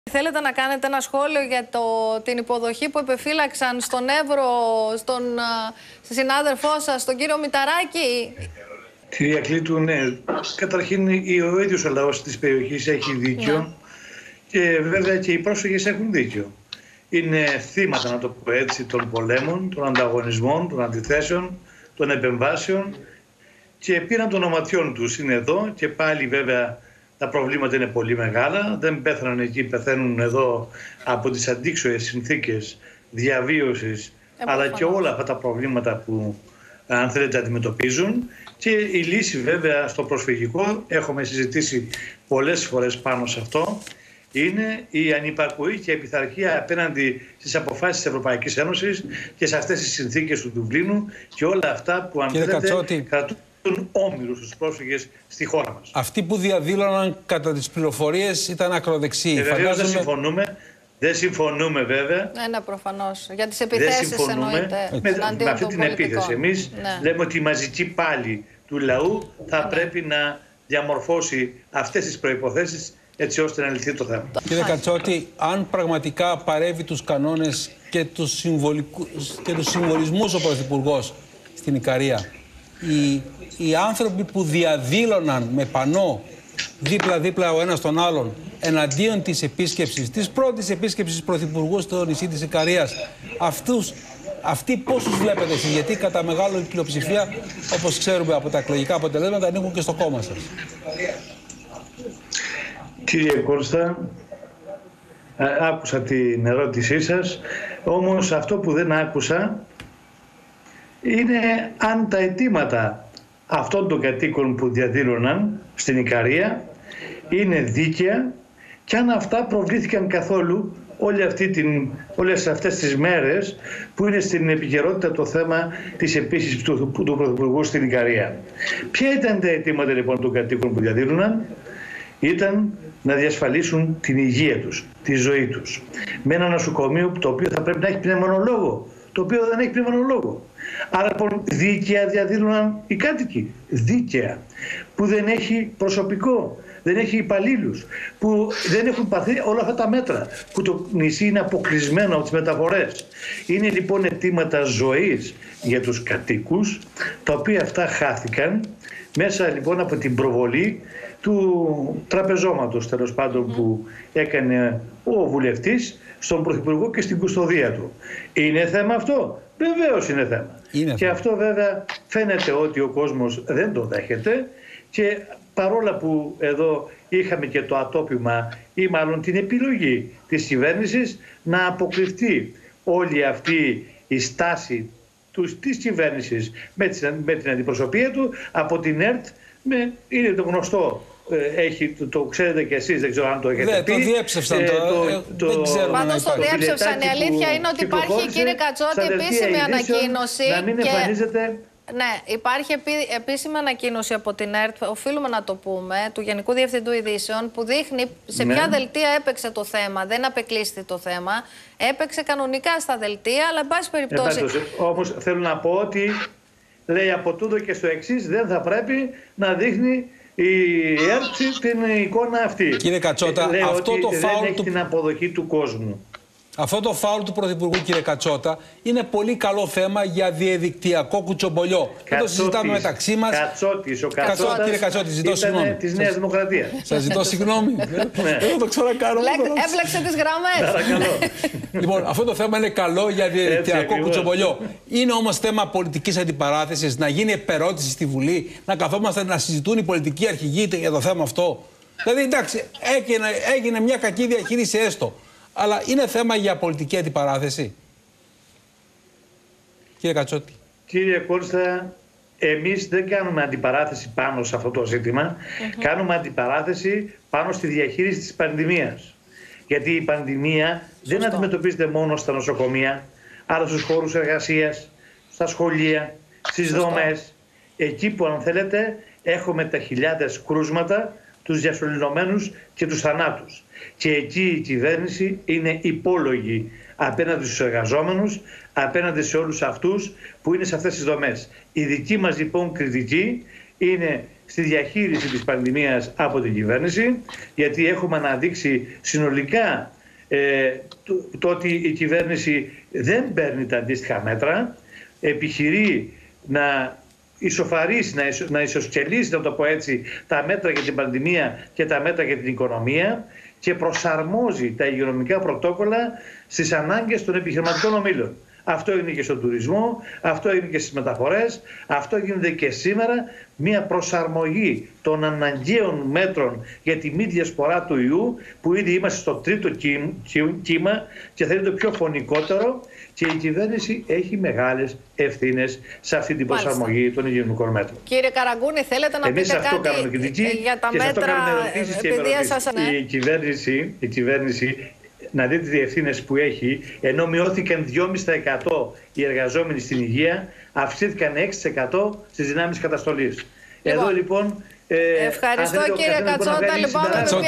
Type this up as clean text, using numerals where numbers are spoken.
Θέλετε να κάνετε ένα σχόλιο για την υποδοχή που επεφύλαξαν στον Εύρο, στη συνάδελφό σας, τον κύριο Μηταράκη? Κυρία Κλήτου, ναι. Καταρχήν ο ίδιος ο λαός της περιοχής έχει δίκιο, ναι. Και βέβαια και οι πρόσφυγες έχουν δίκιο. Είναι θύματα, να το πω έτσι, των πολέμων, των ανταγωνισμών, των αντιθέσεων, των επεμβάσεων και πήραν των οματιών τους. Είναι εδώ και πάλι βέβαια τα προβλήματα είναι πολύ μεγάλα. Δεν πέθαναν εκεί, πεθαίνουν εδώ από τις αντίξωες συνθήκες διαβίωσης, αλλά και όλα αυτά τα προβλήματα που, αν θέλετε, αντιμετωπίζουν. Και η λύση βέβαια στο προσφυγικό, έχουμε συζητήσει πολλές φορές πάνω σε αυτό, είναι η ανυπακοή και η πειθαρχία απέναντι στις αποφάσεις της Ευρωπαϊκής Ένωσης και σε αυτές τις συνθήκες του Δουβλίνου και όλα αυτά που, αν θέλετε, κρατούν όμηρους τους πρόσφυγες στη χώρα μας. Αυτοί που διαδήλωναν κατά τις πληροφορίες ήταν ακροδεξιοί. Δεν συμφωνούμε. Δεν συμφωνούμε βέβαια. Ναι, προφανώς. Για τις επιθέσεις εννοείται. Με αυτή την επίθεση. Εμείς λέμε ότι η μαζική πάλη του λαού θα πρέπει να διαμορφώσει αυτές τις προϋποθέσεις έτσι ώστε να λυθεί το θέμα. Κύριε Κατσότη, αν πραγματικά παρεύει τους κανόνες και τους συμβολισμούς ο Πρωθυπουργός στην Ικαρία, οι άνθρωποι που διαδήλωναν με πανό δίπλα-δίπλα ο ένας τον άλλον εναντίον της επίσκεψης, της πρώτης επίσκεψης του Πρωθυπουργού στο νησί της Ικαρίας, αυτοί πώς τους βλέπετε εσείς? Γιατί κατά μεγάλη πλειοψηφία, όπως ξέρουμε από τα εκλογικά αποτελέσματα, ανήκουν και στο κόμμα σας. Κύριε Κώστα, άκουσα την ερώτησή σας, όμως αυτό που δεν άκουσα είναι αν τα αιτήματα αυτών των κατοίκων που διαδήλωναν στην Ικαρία είναι δίκαια και αν αυτά προβλήθηκαν καθόλου όλες αυτές τις μέρες που είναι στην επικαιρότητα το θέμα της επίσκεψης του Πρωθυπουργού στην Ικαρία. Ποια ήταν τα αιτήματα λοιπόν των κατοίκων που διαδήλωναν? Ήταν να διασφαλίσουν την υγεία τους, τη ζωή τους. Με ένα νοσοκομείο το οποίο θα πρέπει να έχει πνευμονολόγο, το οποίο δεν έχει πνευμονολόγο. Άρα λοιπόν δίκαια διαδήλωναν οι κάτοικοι, δίκαια, που δεν έχει προσωπικό, δεν έχει υπαλλήλους, που δεν έχουν παθεί όλα αυτά τα μέτρα, που το νησί είναι αποκλεισμένο από τις μεταφορές. Είναι λοιπόν αιτήματα ζωής για τους κατοίκους, τα οποία αυτά χάθηκαν μέσα λοιπόν από την προβολή του τραπεζώματος, τέλος πάντων, που έκανε ο βουλευτής στον Πρωθυπουργό και στην κουστοδία του. Είναι θέμα αυτό? Βεβαίως είναι θέμα. Και αυτό βέβαια φαίνεται ότι ο κόσμος δεν το δέχεται και παρόλα που εδώ είχαμε και το ατόπιμα ή μάλλον την επιλογή της κυβέρνησης να αποκρυφτεί όλη αυτή η στάση της κυβέρνησης με την αντιπροσωπεία του από την ΕΡΤ, είναι το γνωστό. Το ξέρετε κι εσείς, δεν ξέρω αν το έχετε πει. Το διέψευσαν Πάντως το διέψευσαν. Η αλήθεια είναι ότι υπάρχει, κύριε Κατσότη, επίσημη ανακοίνωση. Να μην εμφανίζεται. Ναι, υπάρχει επίσημη ανακοίνωση από την ΕΡΤ, οφείλουμε να το πούμε, του Γενικού Διευθυντού Ειδήσεων, που δείχνει σε ποια δελτία έπαιξε το θέμα. Δεν απεκλείστη το θέμα. Έπαιξε κανονικά στα δελτία, αλλά εν πάση περιπτώσει. Όμως θέλω να πω ότι λέει από τούτο και στο εξής, δεν θα πρέπει να δείχνει η ΕΡΤ την εικόνα αυτή. Κύριε Κατσότα, αυτό το φάουλ δεν έχει την αποδοχή του κόσμου. Αυτό το φάουλ του Πρωθυπουργού, κύριε Κατσότα, είναι πολύ καλό θέμα για διαδικτυακό κουτσομπολιό. Δεν το συζητάμε μεταξύ μας. Κατσότης, κύριε Κατσότη, ζητώ συγγνώμη. Της Νέας Δημοκρατίας. Σας ζητώ συγγνώμη. Δεν το ξανακάνω. Έβλεξε τις γραμμές. Λοιπόν, αυτό το θέμα είναι καλό για διαδικτυακό κουτσομπολιό. Είναι όμως θέμα πολιτικής αντιπαράθεσης να γίνει επερώτηση στη Βουλή, να καθόμαστε να συζητούν οι πολιτικοί αρχηγοί για το θέμα αυτό? Δηλαδή, εντάξει, έγινε μια κακή διαχείριση έστω. Αλλά είναι θέμα για πολιτική αντιπαράθεση? Κύριε Κατσότη. Κύριε Κώστα, εμείς δεν κάνουμε αντιπαράθεση πάνω σε αυτό το ζήτημα. Κάνουμε αντιπαράθεση πάνω στη διαχείριση της πανδημίας. Γιατί η πανδημία δεν αντιμετωπίζεται μόνο στα νοσοκομεία, αλλά στους χώρους εργασίας, στα σχολεία, στις δομές. Εκεί που, αν θέλετε, έχουμε τα χιλιάδες κρούσματα, τους διασωληνωμένους και τους θανάτους. Και εκεί η κυβέρνηση είναι υπόλογη απέναντι στους εργαζόμενους, απέναντι σε όλους αυτούς που είναι σε αυτές τις δομές. Η δική μας λοιπόν κριτική είναι στη διαχείριση της πανδημίας από την κυβέρνηση, γιατί έχουμε αναδείξει συνολικά το ότι η κυβέρνηση δεν παίρνει τα αντίστοιχα μέτρα, επιχειρεί να ισοφαρίσει, να ισοσκελίσει, να το πω έτσι, τα μέτρα για την πανδημία και τα μέτρα για την οικονομία και προσαρμόζει τα υγειονομικά πρωτόκολλα στις ανάγκες των επιχειρηματικών ομίλων. Αυτό είναι και στον τουρισμό, αυτό είναι και στις μεταφορές, αυτό γίνεται και σήμερα, μια προσαρμογή των αναγκαίων μέτρων για τη μη διασπορά του ιού, που ήδη είμαστε στο τρίτο κύμα και θα είναι το πιο φωνικότερο, και η κυβέρνηση έχει μεγάλες ευθύνες σε αυτή την προσαρμογή των υγειονομικών μέτρων. Κύριε Καραγκούνη, θέλετε να πείτε κάτι για τα μέτρα, η κυβέρνηση, να δείτε τις ευθύνες που έχει, ενώ μειώθηκαν 2,5% οι εργαζόμενοι στην υγεία, αυξήθηκαν 6% στις δυνάμεις καταστολής. Εδώ λοιπόν... Ευχαριστώ κύριε Κατσότα.